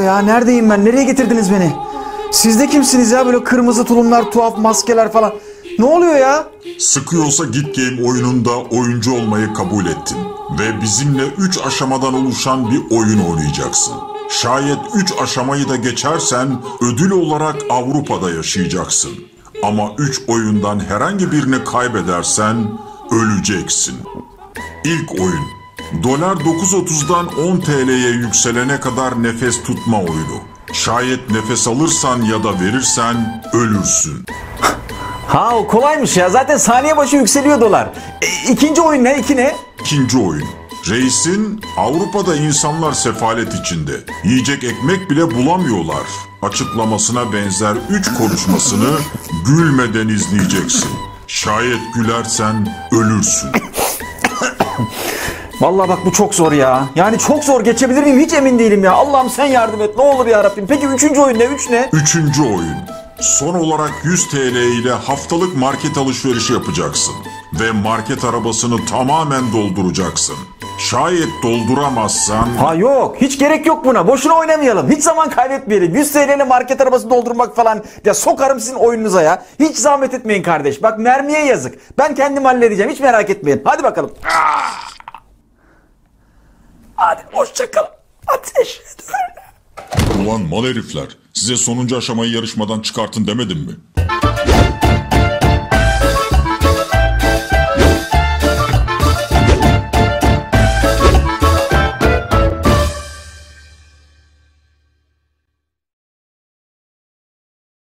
oluyor ya? Neredeyim ben? Nereye getirdiniz beni? Siz de kimsiniz ya? Böyle kırmızı tulumlar, tuhaf maskeler falan. Ne oluyor ya? Sıkıyorsa Git Game oyununda oyuncu olmayı kabul ettin. Ve bizimle 3 aşamadan oluşan bir oyun oynayacaksın. Şayet 3 aşamayı da geçersen ödül olarak Avrupa'da yaşayacaksın. Ama 3 oyundan herhangi birini kaybedersen öleceksin. İlk oyun. Dolar 9.30'dan 10 TL'ye yükselene kadar nefes tutma oyunu. Şayet nefes alırsan ya da verirsen ölürsün. Ha, o kolaymış ya. Zaten saniye başı yükseliyor dolar. İkinci oyun ne? İki ne? İkinci oyun. Reisin Avrupa'da insanlar sefalet içinde. Yiyecek ekmek bile bulamıyorlar. Açıklamasına benzer 3 konuşmasını gülmeden izleyeceksin. Şayet gülersen ölürsün. Vallahi bak, bu çok zor ya. Yani çok zor. Geçebilir miyim hiç emin değilim ya. Allah'ım sen yardım et. Ne olur ya Rabbim. Peki üçüncü oyun ne? Üç ne? Üçüncü oyun. Son olarak 100 TL ile haftalık market alışverişi yapacaksın. Ve market arabasını tamamen dolduracaksın. Şayet dolduramazsan... Ha yok. Hiç gerek yok buna. Boşuna oynamayalım. Hiç zaman kaybetmeyelim. 100 TL ile market arabası doldurmak falan. Ya sokarım sizin oyununuza ya. Hiç zahmet etmeyin kardeş. Bak, mermiye yazık. Ben kendim halledeceğim. Hiç merak etmeyin. Hadi bakalım. Hadi hoşçakalın. Ateş et. Ulan mal herifler, size sonuncu aşamayı yarışmadan çıkartın demedim mi?